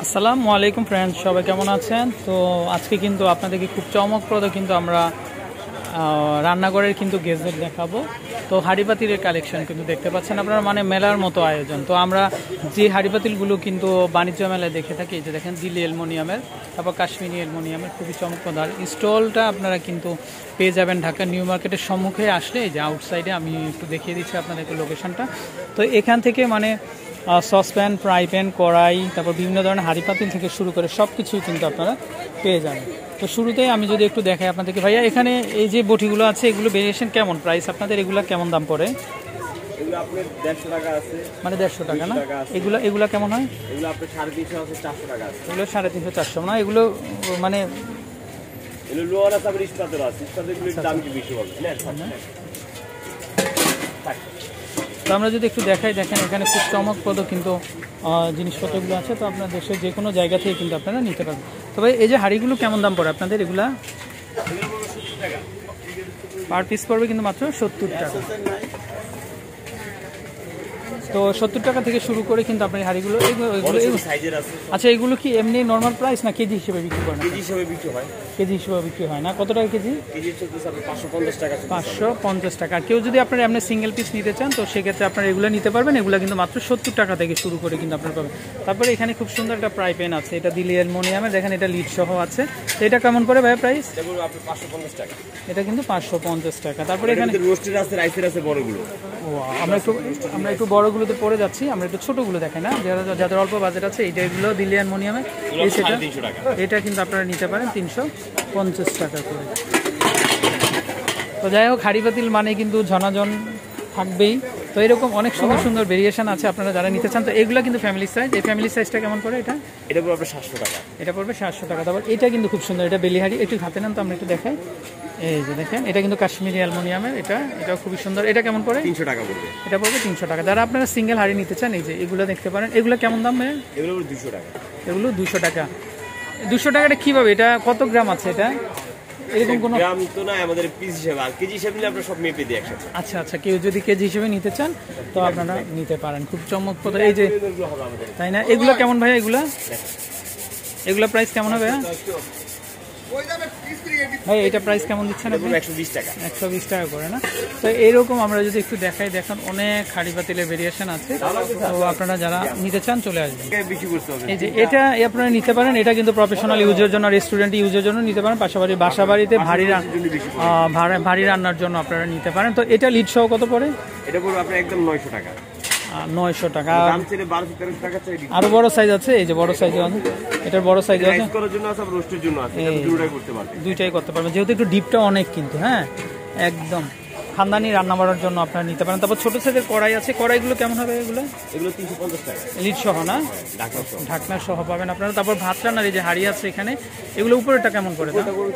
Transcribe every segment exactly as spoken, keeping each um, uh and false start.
আসসালামু আলাইকুম ফ্রেন্ডস, সবাই কেমন আছেন? তো আজকে কিন্তু আপনাদেরকে খুব চমকপ্রদ কিন্তু আমরা রান্নাঘরের কিন্তু গেজেট দেখাবো। তো হাঁড়িপাতিলের কালেকশন কিন্তু দেখতে পাচ্ছেন আপনারা, মানে মেলার মতো আয়োজন। তো আমরা যে হাঁড়িপাতিলগুলো কিন্তু বাণিজ্য মেলায় দেখে থাকি, এই যে দেখেন দিল্লি অ্যালুমিনিয়ামের, তারপর কাশ্মীরি অ্যালুমিনিয়ামের, খুবই চমকপ্রদ। আর স্টলটা আপনারা কিন্তু পেয়ে যাবেন ঢাকা নিউ মার্কেটের সম্মুখে আসলে, এই যে আউটসাইডে আমি একটু দেখিয়ে দিচ্ছি আপনাদেরকে লোকেশনটা। তো এখান থেকে মানে সসপ্যান, ফ্রাই প্যান, কড়াই, তারপর বিভিন্ন ধরনের হাঁড়ি পাতিল থেকে শুরু করে সব কিছুই কিন্তু আপনারা পেয়ে যাবেন। তো শুরুতেই আমি যদি একটু দেখাই আপনাদেরকে, ভাইয়া এখানে এই যে বটিগুলো আছে এগুলো ভেরিয়েশন কেমন, প্রাইস আপনাদের এগুলো কেমন দাম পড়ে? এগুলো আপনার দেড়শো টাকা আছে, মানে দেড়শো টাকা না? এগুলো এগুলো কেমন হয়? এগুলো আপনার সাড়ে তিনশো আছে, চারশো টাকা আছে। এগুলো সাড়ে তিনশো চারশো না? এগুলো মানে এগুলো লোয়ার আছে, আবার ইস্পাতের আছে। ইস্পাতেরগুলোর দাম কি বেশি হবে না? তো আমরা যদি একটু দেখাই, দেখেন এখানে খুব চমকপ্রদ কিন্তু জিনিসপত্রগুলো আছে। তো আপনার দেশের যে কোনো জায়গা থেকে কিন্তু আপনারা নিতে পারবেন। তবে এই যে হাঁড়িগুলো কেমন দাম পড়ে আপনাদের? এগুলা পার পিস পড়বে কিন্তু মাত্র সত্তর টাকা। তো সত্তর টাকা থেকে শুরু করে কিন্তু আপনার হাঁড়িগুলো, আচ্ছা এগুলো কি এমনি নর্মাল প্রাইস না কেজি হিসেবে বিক্রি করেন? কেজি হিসেবে বিক্রি হয়। কেজি হিসেবে বিক্রি হয় না? কত টাকা কেজি? কেজি চলতেছে পাঁচশো পঞ্চাশ টাকা। পাঁচশো পঞ্চাশ টাকা। কেউ যদি আপনার এমনি সিঙ্গেল পিস নিতে চান তো সেক্ষেত্রে আপনারা এগুলো নিতে পারবেন। এগুলো কিন্তু মাত্র সত্তর টাকা থেকে শুরু করে কিন্তু আপনারা পাবেন। তারপরে এখানে খুব সুন্দর একটা ফ্রাই প্যান আছে, এটা দিল্লি অ্যালুমিনিয়ামের, দেখেন এটা লিড সহ আছে। তো এটা কেমন পড়ে ভাই প্রাইস? পাঁচশো পঞ্চাশ টাকা। এটা কিন্তু পাঁচশো পঞ্চাশ টাকা। তারপরে এখানে রোস্টের আছে, রাইসের আছে, বড়গুলো। ও আমরা একটু আমরা একটু বড়গুলোতে পড়ে যাচ্ছি, আমরা একটু ছোটোগুলো দেখাই না, যারা যাদের অল্প বাজেট আছে। এইটাগুলো দিল্লি অ্যালুমিনিয়ামের, এই সেটা এটা কিন্তু আপনারা নিতে পারেন তিনশো পঞ্চাশ টাকা করে। তো যাই হোক, হাঁড়িপাতিল মানে কিন্তু ঝনাঝন থাকবেই। তো এরকম অনেক সুন্দর সুন্দর ভেরিয়েশন আছে আপনারা যারা নিতে চান। তো এগুলো কিন্তু ফ্যামিলি সাইজ। এই ফ্যামিলি সাইজটা কেমন পড়ে? এটা এটা পড়বে সাতশো টাকা। এটা পড়বে সাতশো টাকা। তারপর এটা কিন্তু খুব সুন্দর, এটা বেলি হাঁড়ি। একটু হাতে নেন তো আমরা একটু দেখাই। এই যে দেখেন এটা কিন্তু কাশ্মীরি অ্যালুমিনিয়ামের, এটা এটাও খুবই সুন্দর। এটা কেমন পড়ে? তিনশো টাকা পড়বে। এটা পড়বে তিনশো টাকা। যারা আপনারা সিঙ্গেল হাঁড়ি নিতে চান, এই যে এগুলো দেখতে পারেন। এগুলো কেমন দাম? এগুলো দুশো টাকা। এগুলো দুশো টাকা। দুশো টাকাটা কীভাবে? এটা কত গ্রাম আছে? এটা এরকম কোনো গ্রাম তো না, আমাদের পিস হিসেবে। আর কেজি হিসেবে নিলে আমরা সব মেপে দিই একসাথে। আচ্ছা আচ্ছা, কেউ যদি কেজি হিসেবে নিতে চান তো আপনারা নিতে পারেন। খুব চমকপ্রদ এই যে, তাই না? এগুলো কেমন ভাই? এগুলা এগুলো প্রাইস কেমন হবে ভাই? এটা প্রাইস কেমন দিচ্ছেন আপনি? একশো বিশ টাকা। একশো বিশ টাকা করে না? তো এইরকম আমরা যদি একটু দেখাই, দেখেন অনেক হাঁড়ি পাতিলের ভেরিয়েশন আছে। তো আপনারা যারা নিতে চান চলে আসবেন। এই যে এটা আপনারা নিতে পারেন, এটা কিন্তু প্রফেশনাল ইউজের জন্য, রেস্টুরেন্ট ইউজের জন্য নিতে পারেন। পাশাপাশি বাসা বাড়িতে ভারী ভারী রান্নার জন্য আপনারা নিতে পারেন। তো এটা লিড সহ কত পড়ে? এটা পড়বে আপনার একদম নয়শো টাকা। নয়শো টাকা। আরো বড় সাইজ আছে, এই যে বড় সাইজ আছে, এটার বড় সাইজ আছে, দুইটাই করতে পারবেন। যেহেতু একটু ডিপটা অনেক কিন্তু, হ্যাঁ একদম খানদানি রান্না বাড়ার জন্য আপনারা নিতে পারেন। তারপর ছোট সাইজের কড়াই আছে। কড়াইগুলো কেমন হবে? এগুলো এগুলো তিনশো পঞ্চাশ টাকা লিড সহ না? ঢাকনা সহ পাবেন আপনারা। তারপর ভাত রান্নার এই যে হাঁড়ি আছে এখানে, এগুলো উপরেটা কেমন করে?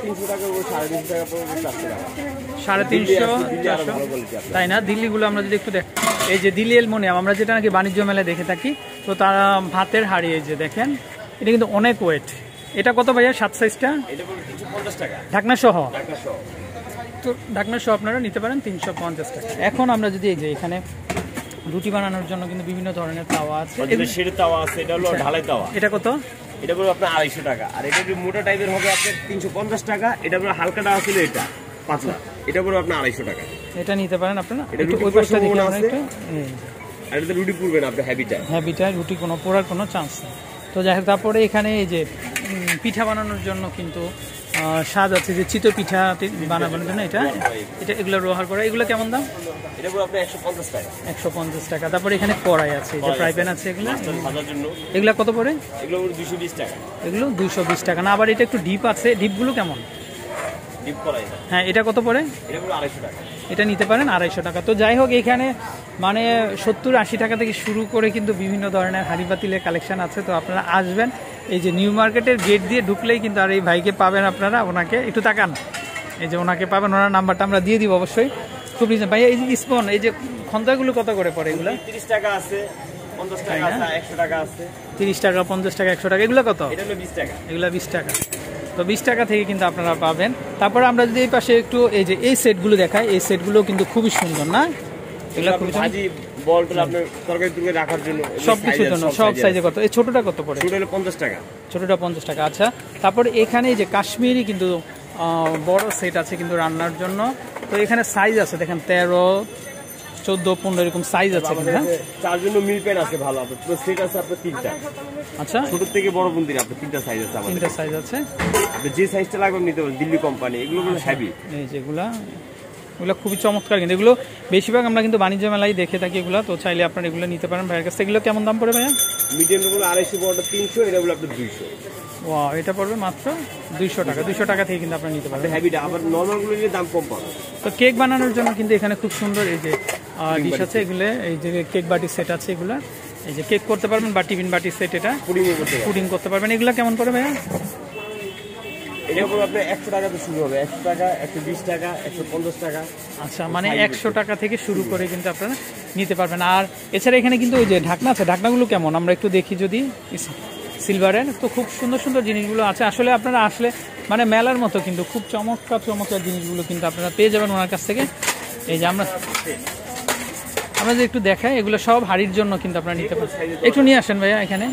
সাড়ে তিনশো চারশো, তাই না? দিল্লিগুলো আমরা যদি একটু দেখ, এই যে দিল্লি অ্যালুমিনিয়াম আমরা যেটা নাকি বাণিজ্য মেলায় দেখে থাকি, তো তারা ভাতের হাঁড়ি, এই যে দেখেন এটা কিন্তু অনেক ওয়েট। এটা কত ভাইয়া সাত সাইজটা? ঢাকনা সহ। তো ঢাকনা সহ আপনারা নিতে পারেন তিনশো পঞ্চাশ টাকা। এখন আমরা যদি এই যে এখানে রুটি বানানোর জন্য কিন্তু বিভিন্ন ধরনের তাওয়া আছে, তাওয়া আছে, এটা হলো ঢালাই তাওয়া। এটা কত? এটা পড়বে আপনার আড়াইশো টাকা। আর এটা একটু মোটা টাইপের হবে আপনার তিনশো পঞ্চাশ টাকা। এটা আপনার হালকাটা ছিল, এটা পাতলা, এটা পড়বে আপনার আড়াইশো টাকা। এটা নিতে পারেন আপনারা। একটু ওই পাশটা দেখি আমরা একটু। আর এটা রুটি পুরবে না, আপনার হ্যাবিটা হ্যাবিটা রুটি কোনো পোড়ার কোনো চান্স নেই। তো যাই হোক, তারপরে এখানে এই যে পিঠা বানানোর জন্য কিন্তু স্বাদ আছে, যে চিতই পিঠা বানানোর জন্য এটা এটা এগুলো রোহার করা। এগুলো কেমন দাম? এটা পুরো আপনার একশো পঞ্চাশ টাকা। একশো পঞ্চাশ টাকা। তারপরে এখানে কড়াই আছে, যে ফ্রাই প্যান আছে, এগুলো এগুলো কত পড়ে? এগুলো দুশো বিশ টাকা। এগুলো দুইশো বিশ টাকা না? আবার এটা একটু ডিপ আছে, ডিপগুলো কেমন? ডিপ কড়াই, হ্যাঁ এটা কত পড়ে? এটা পুরো আড়াইশো টাকা। এটা নিতে পারেন আড়াইশো টাকা। তো যাই হোক, এখানে মানে সত্তর আশি টাকা থেকে শুরু করে কিন্তু বিভিন্ন ধরনের হাঁড়ি পাতিলের কালেকশন আছে। তো আপনারা আসবেন, এই যে নিউ মার্কেটের গেট দিয়ে ঢুকলেই কিন্তু আর এই ভাইকে পাবেন আপনারা। ওনাকে একটু তাকান, এই যে ওনাকে পাবেন, ওনার নাম্বারটা আমরা দিয়ে দিব অবশ্যই। খুব রিজন ভাই। এই যে স্পন, এই যে খন্দাগুলো কত করে পড়ে? এগুলো তিরিশ টাকা আছে, পঞ্চাশ টাকা আছে, একশো টাকা আছে। তিরিশ টাকা, পঞ্চাশ টাকা, একশো টাকা। এগুলো কত? এটা হলো বিশ টাকা। এগুলো বিশ টাকা। তো বিশ টাকা থেকে কিন্তু আপনারা পাবেন। তারপর আমরা যদি এই পাশে একটু এই যে এই সেটগুলো দেখাই, এই সেটগুলো কিন্তু খুবই সুন্দর না? এগুলো খুবই বলটা আপনার তরকারি তুলে রাখার জন্য সব কিছুর জন্য সব সাইজে কত? এই ছোটটা কত পড়ে? ছোট হলো পঞ্চাশ টাকা। ছোটটা পঞ্চাশ টাকা। আচ্ছা, তারপর এখানে যে কাশ্মীরি কিন্তু বড় সেট আছে কিন্তু রান্নার জন্য। তো এখানে সাইজ আছে দেখেন তেরো চোদ্দ পনেরো এরকম সাইজ আছে কিন্তু। হ্যাঁ, চার জন্য মিল প্যান আছে ভালো, আপনার পুরো সেট আছে আপনার তিনটা। আচ্ছা, ছোট থেকে বড় পর্যন্ত আপনার তিনটা সাইজ আছে আমাদের। তিনটা সাইজ আছে, আপনি যে সাইজটা লাগবে নিতে পারেন। দিল্লি কোম্পানি, এগুলো কিন্তু হেভি। এই যেগুলা এগুলো খুবই চমৎকার কিন্তু এগুলো বেশিরভাগ আমরা কিন্তু বাণিজ্য মেলায় দেখে থাকি এগুলো। তো চাইলে আপনারা এগুলো নিতে পারেন ভাইয়ের কাছ থেকে। এগুলো কেমন দাম পড়ে ভাইয়া? মিডিয়ামগুলো আড়াইশো, বড়টা তিনশো, এটা হলো আপনার দুইশো। ওয়া, এটা পড়বে মাত্র দুইশো টাকা। দুইশো টাকা থেকে কিন্তু আপনারা নিতে পারবেন হেভিটা। আবার নর্মালগুলো নিয়ে দাম কম পাবেন। তো কেক বানানোর জন্য কিন্তু এখানে খুব সুন্দর এই যে ডিশ আছে, এগুলো এই যে কেক বাটি সেট আছে এগুলা। এই যে কেক করতে পারবেন বা টিফিন বাটি সেট, এটা পুডিং করতে পুডিং করতে পারবেন। এগুলা কেমন পড়ে ভাইয়া? এটা পুরো আপনার একশো টাকা তো শুরু হবে। একশো টাকা, একশো বিশ টাকা, একশো পঞ্চাশ টাকা। আচ্ছা, মানে একশো টাকা থেকে শুরু করে কিন্তু আপনারা নিতে পারবেন। আর এছাড়া এখানে কিন্তু ওই যে ঢাকনা আছে, ঢাকনাগুলো কেমন আমরা একটু দেখি যদি। সিলভারের তো খুব সুন্দর সুন্দর জিনিসগুলো আছে। আসলে আপনারা আসলে মানে মেলার মতো কিন্তু খুব চমৎকার চমৎকার জিনিসগুলো কিন্তু আপনারা পেয়ে যাবেন ওনার কাছ থেকে। এই যে আমরা আমরা যে একটু দেখাই, এগুলো সব হাড়ির জন্য কিন্তু আপনারা নিতে পারেন। একটু নিয়ে আসেন ভাইয়া এখানে।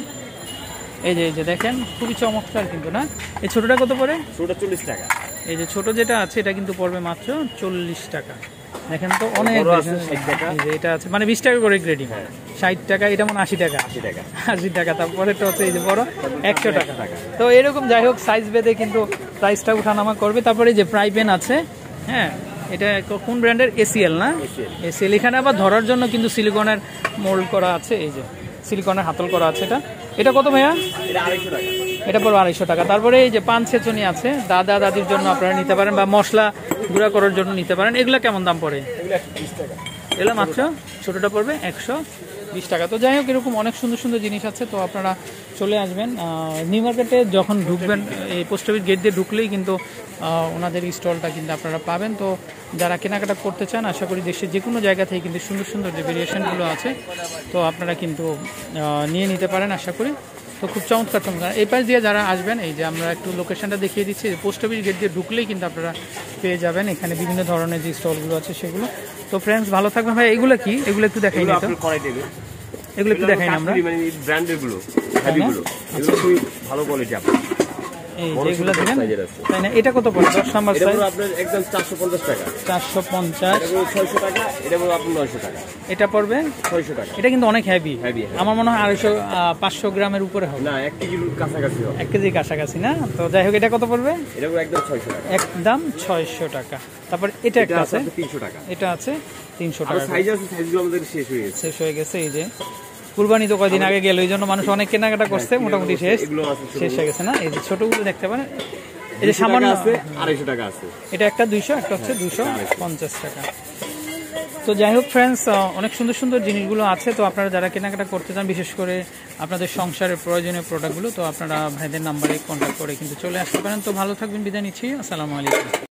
এই যে এই যে দেখেন খুবই চমৎকার কিন্তু না। এই ছোটটা কত পড়ে? ছোটটা চল্লিশ টাকা। এই যে ছোট যেটা আছে এটা কিন্তু পড়বে মাত্র চল্লিশ টাকা। দেখেন তো অনেক, এটা আছে মানে বিশ টাকা করে গ্রেডিং। ষাট টাকা, এটা মানে আশি টাকা। আশি টাকা আশি টাকা তারপরে তো হচ্ছে এই যে বড় একশো টাকা। তো এরকম যাই হোক সাইজ বেঁধে কিন্তু প্রাইসটা উঠানামা করবে। তারপরে যে ফ্রাই প্যান আছে, হ্যাঁ, এটা কোন ব্র্যান্ডের? এসিএল না? এসিএল। এখানে আবার ধরার জন্য কিন্তু সিলিকনের মোল্ড করা আছে, এই যে সিলিকনের হাতল করা আছে। এটা এটা কত ভাইয়া? এটা আড়াইশো টাকা। এটা পড়বে আড়াইশো টাকা। তারপরে এই যে পান ছেঁচনি আছে, দাদা দাদির জন্য আপনারা নিতে পারেন বা মশলা গুঁড়া করার জন্য নিতে পারেন। এগুলো কেমন দাম পড়ে? এগুলো মাত্র ছোটোটা পড়বে একশো বিশ টাকা। তো যাই হোক এরকম অনেক সুন্দর সুন্দর জিনিস আছে। তো আপনারা চলে আসবেন নিউ মার্কেটে, যখন ঢুকবেন এই পোস্ট অফিস গেট দিয়ে ঢুকলেই কিন্তু ওনাদের স্টলটা কিন্তু আপনারা পাবেন। তো যারা কেনাকাটা করতে চান, আশা করি দেশের যে কোনো জায়গা থেকে কিন্তু সুন্দর সুন্দর যে ভেরিয়েশনগুলো আছে তো আপনারা কিন্তু নিয়ে নিতে পারেন আশা করি। তো খুব চমৎকার চমৎকার। এই পাশ দিয়ে যারা আসবেন, এই যে আমরা একটু লোকেশনটা দেখিয়ে দিচ্ছি, পোস্ট অফিস গেট দিয়ে ঢুকলেই কিন্তু আপনারা পেয়ে যাবেন এখানে বিভিন্ন ধরনের যে স্টলগুলো আছে সেগুলো। তো ফ্রেন্ডস ভালো থাকবেন ভাই। এগুলো কি? এগুলো একটু দেখাই না তো, এগুলো একটু দেখাই না আমরা। ব্র্যান্ডের গুলো, হেভিগুলো, এগুলো খুবই ভালো কোয়ালিটি। আপনার এই যেগুলো দেখেন তাই না? এটা কত পড়ে? দশ নাম্বার সাইজ আপনার একদম চারশো পঞ্চাশ টাকা। চারশো পঞ্চাশ। ছয়শো টাকা। এটা পড়বে আপনার নয়শো টাকা। এটা পড়বে ছয়শো টাকা। এটা কিন্তু অনেক হেভি। হেভি আমার মনে হয় আড়াইশো পাঁচশো গ্রামের উপরে হবে না, এক কেজির কাছাকাছি হবে। এক কেজির কাছাকাছি না? তো যাই হোক এটা কত পড়বে? এটা একদম ছয়শো টাকা। একদম ছয়শো টাকা। তারপর এটা একটা আছে তিনশো টাকা। এটা আছে তিনশো টাকা। সাইজ আছে, সাইজগুলো আমাদের শেষ হয়ে গেছে। শেষ হয়ে গেছে। এই যে কুরবানি তো কয়দিন আগে গেল, এই জন্য মানুষ অনেক কেনাকাটা করছে, মোটামুটি শেষ শেষ হয়ে গেছে না? এই যে ছোটগুলো দেখতে পারেন, এই যে সামান্য আছে আড়াইশো টাকা আছে। এটা একটা দুইশো, একটা হচ্ছে দুইশো পঞ্চাশ টাকা। তো যাই হোক ফ্রেন্ডস, অনেক সুন্দর সুন্দর জিনিসগুলো আছে। তো আপনারা যারা কেনাকাটা করতে চান, বিশেষ করে আপনাদের সংসারের প্রয়োজনীয় প্রোডাক্টগুলো, তো আপনারা ভাইদের নাম্বারে কন্ট্যাক্ট করে কিন্তু চলে আসতে পারেন। তো ভালো থাকবেন, বিদায় নিচ্ছি, আসসালামু আলাইকুম।